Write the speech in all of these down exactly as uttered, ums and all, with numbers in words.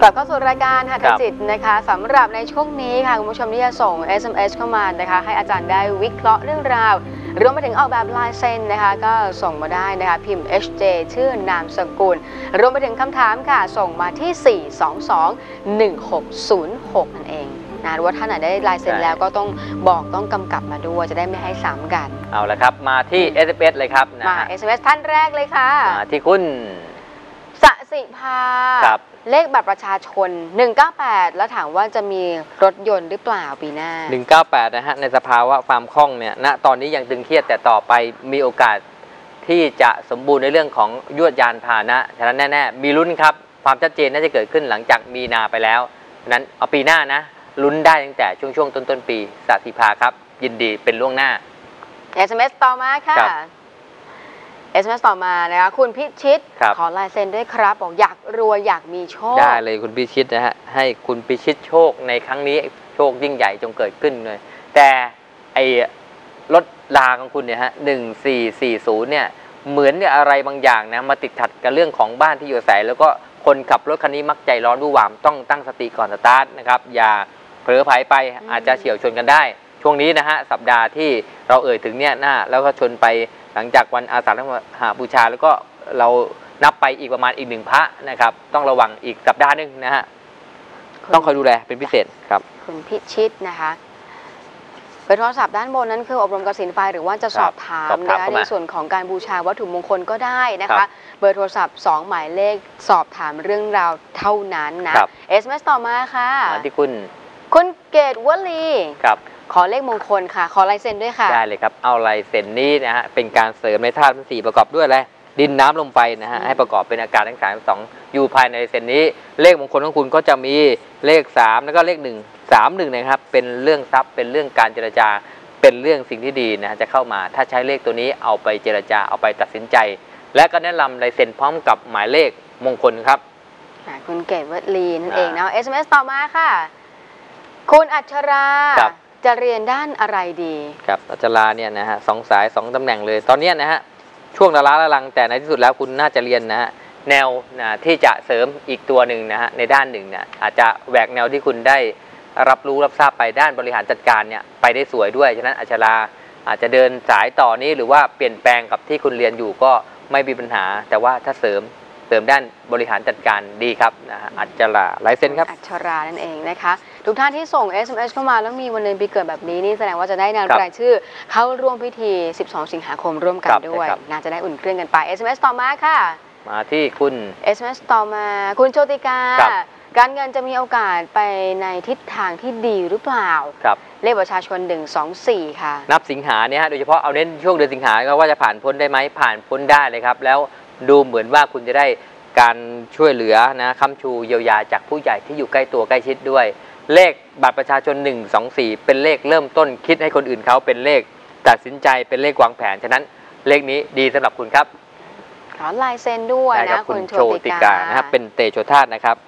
ลับเข้าสู่รายการหัตถจิตนะคะสำหรับในช่วงนี้ค่ะคุณผู้ชมที่จะส่ง เอส เอ็ม เอส เข้ามานะคะให้อาจารย์ได้วิเคราะห์เรื่องราวรวมไปถึงออกแบบลายเซ็นนะคะก็ส่งมาได้นะคะพิมพ์ เอช เจ ชื่อนามสกุลรวมไปถึงคำถามค่ะส่งมาที่สี่ สอง สอง หนึ่ง หก ศูนย์ หกนั่นเองนะหรือว่าท่านไหนได้ลายเซ็นแล้วก็ต้องบอกต้องกำกับมาด้วยจะได้ไม่ให้ซ้ำกันเอาละครับมาที่ เอส เอ็ม เอส เลยครับมา เอส เอ็ม เอส ท่านแรกเลยค่ะมาที่คุณสสิภาเลขบัตรประชาชนหนึ่งเก้าแปดแล้วถามว่าจะมีรถยนต์หรือเปล่าปีหน้าหนึ่งเก้าแปดนะฮะในสภาวะความคล่องเนี่ยณตอนนี้ยังตึงเครียดแต่ต่อไปมีโอกาสที่จะสมบูรณ์ในเรื่องของยวดยานพาหนะฉะนั้นแน่ๆมีลุ้นครับความชัดเจนน่าจะเกิดขึ้นหลังจากมีนาไปแล้วนั้นเอาปีหน้านะลุ้นได้ตั้งแต่ช่วงช่วงต้นต้นปีสสิภาครับยินดีเป็นล่วงหน้าเอส เอ็ม เอส ต่อมาค่ะเอส เอ็ม เอส ต่อมานะคะคุณพิชิตขอลายเซ็นด้วยครับบอกอยากรวยอยากมีโชคได้เลยคุณพิชิตนะฮะให้คุณพิชิตโชคในครั้งนี้โชคยิ่งใหญ่จงเกิดขึ้นเลยแต่ไอ้รถลาของคุณเนี่ยฮะหนึ่งสี่สี่ศูนย์เนี่ยเหมือนเนี่ยอะไรบางอย่างนะมาติดขัดกับเรื่องของบ้านที่อยู่อาศัยแล้วก็คนขับรถคันนี้มักใจร้อนวู่วามต้องตั้งสติก่อนสตาร์ทนะครับอย่าเผลอไผลไปอาจจะเฉี่ยวชนกันได้ช่วงนี้นะฮะสัปดาห์ที่เราเอ่ยถึงเนี่ยหน้าแล้วก็ชนไปหลังจากวันอาสาฬหบูชาแล้วก็เรานับไปอีกประมาณอีกหนึ่งพระนะครับต้องระวังอีกสัปดาห์นึงนะฮะต้องคอยดูแลเป็นพิเศษครับคุณพิชิตนะคะเบอร์โทรศัพท์ด้านบนนั้นคืออบรมกสิณไฟหรือว่าจะสอบถามนะคะในส่วนของการบูชาวัตถุมงคลก็ได้นะคะเบอร์โทรศัพท์สองหมายเลขสอบถามเรื่องราวเท่านั้นนะ เอส เอ็ม เอส ต่อมาค่ะที่คุณคุณเกตวลีครับขอเลขมงคลค่ะขอลายเซ็นด้วยค่ะได้เลยครับเอาลายเซ็นนี้นะฮะเป็นการเสริมในธาตุทั้งสี่ประกอบด้วยอะไรดินน้ำลมไฟนะฮะให้ประกอบเป็นอาการทั้งสามสองอยู่ภายในเซ็นนี้เลขมงคลของคุณก็จะมีเลขสามแล้วก็เลขหนึ่งสามหนึ่งนะครับเป็นเรื่องทรัพย์เป็นเรื่องการเจรจาเป็นเรื่องสิ่งที่ดีนะจะเข้ามาถ้าใช้เลขตัวนี้เอาไปเจรจาเอาไปตัดสินใจและก็แนะนำลายเซ็นพร้อมกับหมายเลขมงคลครับคุณเกตวลีนั่นเองนะ เอส เอ็ม เอส ต่อมาค่ะคุณอัชราจะเรียนด้านอะไรดีครับอัชราเนี่ยนะฮะสองสายสองตำแหน่งเลยตอนนี้นะฮะช่วงละล้าละลังแต่ในที่สุดแล้วคุณน่าจะเรียนนะฮะแนวนะที่จะเสริมอีกตัวหนึ่งนะฮะในด้านหนึ่งเนี่ยอาจจะแหวกแนวที่คุณได้รับรู้รับทราบไปด้านบริหารจัดการเนี่ยไปได้สวยด้วยฉะนั้นอัชราอาจจะเดินสายต่อนี้หรือว่าเปลี่ยนแปลงกับที่คุณเรียนอยู่ก็ไม่มีปัญหาแต่ว่าถ้าเสริมเสริมด้านบริหารจัดการดีครับนะฮะอัชราลายเซ็นครับอัชรานั่นเองนะคะทุกท่านที่ส่ง เอส เอ็ม เอส เข้ามาแล้วมีวันเดือนปีเกิดแบบนี้นี่แสดงว่าจะได้นำรายชื่อเข้าร่วมพิธีสิบสองสิงหาคมร่วมกันด้วยน่าจะได้อุ่นเครื่องกันไป เอส เอ็ม เอส ต่อมาค่ะมาที่คุณเอส เอ็ม เอส ต่อมาคุณโชติกาการเงินจะมีโอกาสไปในทิศทางที่ดีหรือเปล่าครับเลขประชาชนหนึ่ง สอง สี่ค่ะนับสิงหาเนี่ยฮะโดยเฉพาะเอาเน้นช่วงเดือนสิงหาก็ว่าจะผ่านพ้นได้ไหมผ่านพ้นได้เลยครับแล้วดูเหมือนว่าคุณจะได้การช่วยเหลือนะค้ำชูเยียวยาจากผู้ใหญ่ที่อยู่ใกล้ตัวใกล้ชิดด้วยเลขบัตรประชาชนหนึ่ง สอง สี่เป็นเลขเริ่มต้นคิดให้คนอื่นเขาเป็นเลขตัดสินใจเป็นเลขวางแผนฉะนั้นเลขนี้ดีสำหรับคุณครับขอลายเซ็นด้วยนะคุณโชติกานะครับเป็นเตโชธาตุนะครับ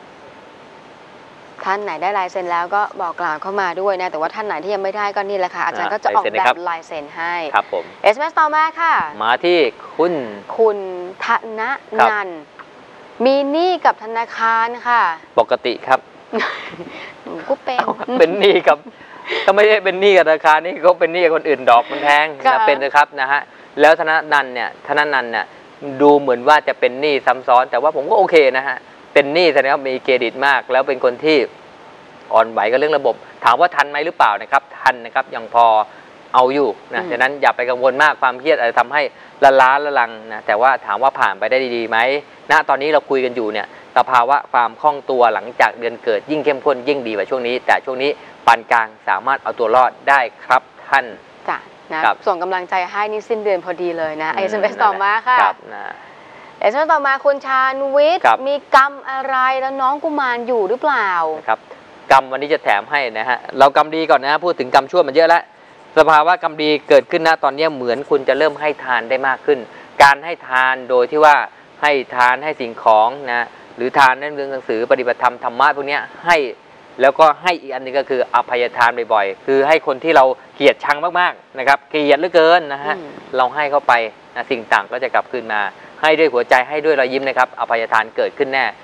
ท่านไหนได้ลายเซ็นแล้วก็บอกกล่าวเข้ามาด้วยนะแต่ว่าท่านไหนที่ยังไม่ได้ก็นี่แหละค่ะอาจารย์ก็จะออกแบบลายเซ็นให้ครับผมเอส เอ็ม เอส ต่อมาค่ะมาที่คุณคุณธนนันท์มีหนี้กับธนาคารค่ะปกติครับกูเป็นเป็นหนี้กับถ้าไม่ได้เป็นหนี้กับธนาคารนี่เขาเป็นหนี้กับคนอื่นดอกมันแพงจะเป็นนะครับนะฮะแล้วธนนันท์เนี่ยธนนันท์เนี่ยดูเหมือนว่าจะเป็นหนี้ซ้ำซ้อนแต่ว่าผมก็โอเคนะฮะเป็นหนี้แสดงว่ามีเครดิตมากแล้วเป็นคนที่อ่อนไหวกับเรื่องระบบถามว่าทันไหมหรือเปล่านะครับทันนะครับยังพอเอาอยู่นะฉะนั้นอย่าไปกังวลมากความเครียดอาจจะทำให้ละล้าละลังนะแต่ว่าถามว่าผ่านไปได้ดีไหมณตอนนี้เราคุยกันอยู่เนี่ยสภาวะความคล่องตัวหลังจากเดือนเกิดยิ่งเข้มข้นยิ่งดีกว่าช่วงนี้แต่ช่วงนี้ปานกลางสามารถเอาตัวรอดได้ครับท่านจ้ะนะส่งกำลังใจให้นี่สิ้นเดือนพอดีเลยนะ เอส เอ็ม เอส ต่อมาค่ะเอส เอ็ม เอส ต่อมาคุณชาญวิทย์มีกรรมอะไรแล้วน้องกุมารอยู่หรือเปล่าครับกรรมวันนี้จะแถมให้นะฮะเรากรรมดีก่อนนะพูดถึงกรรมชั่วมันเยอะแล้วสภาวะกรรมดีเกิดขึ้นนะตอนนี้เหมือนคุณจะเริ่มให้ทานได้มากขึ้นการให้ทานโดยที่ว่าให้ทานให้สิ่งของนะหรือทานนั่นเรื่องหนังสือปฏิบัติธรรมธรรมะพวกนี้ให้แล้วก็ให้อีกอันนึงก็คืออภัยทานบ่อยๆคือให้คนที่เราเกลียดชังมากๆนะครับเกลียดเหลือเกินนะฮะเราให้เข้าไปนะสิ่งต่างก็จะกลับคืนมาให้ด้วยหัวใจให้ด้วยรอยยิ้มนะครับอภัยทานเกิดขึ้นแน่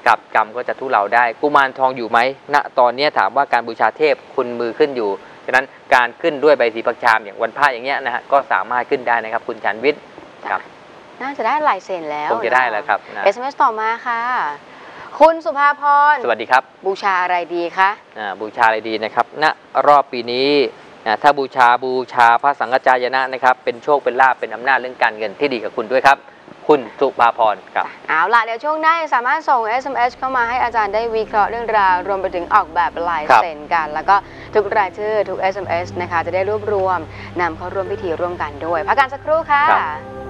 กับกรรมก็จะทุเลาได้กุมารทองอยู่ไหมณตอนนี้ถามว่าการบูชาเทพคุณมือขึ้นอยู่ฉะนั้นการขึ้นด้วยใบสีปักชามอย่างวันพระอย่างเงี้ยนะฮะก็สามารถขึ้นได้นะครับคุณชันวิทย์ครับน่าจะได้ลายเซ็นแล้วคงจะได้แล้วครับนะเอส เอ็ม เอส ต่อมาค่ะคุณสุภาพรสวัสดีครับบูชาอะไรดีคะบูชาอะไรดีนะครับณรอบปีนี้นะถ้าบูชาบูชาพระสังฆจายนะนะครับเป็นโชคเป็นลาภเป็นอำนาจเรื่องการเงินที่ดีกับคุณด้วยครับคุณสุภาพรครับเอาล่ะเดี๋ยวช่วงหน้าสามารถส่ง เอส เอ็ม เอส เข้ามาให้อาจารย์ได้วิเคราะห์เรื่องราวรวมไปถึงออกแบบลายเซ็นกันแล้วก็ทุกรายชื่อทุก เอส เอ็ม เอส นะคะจะได้รวบรวมนำเข้าร่วมพิธีร่วมกันด้วยพักกันสักครู่ค่ะ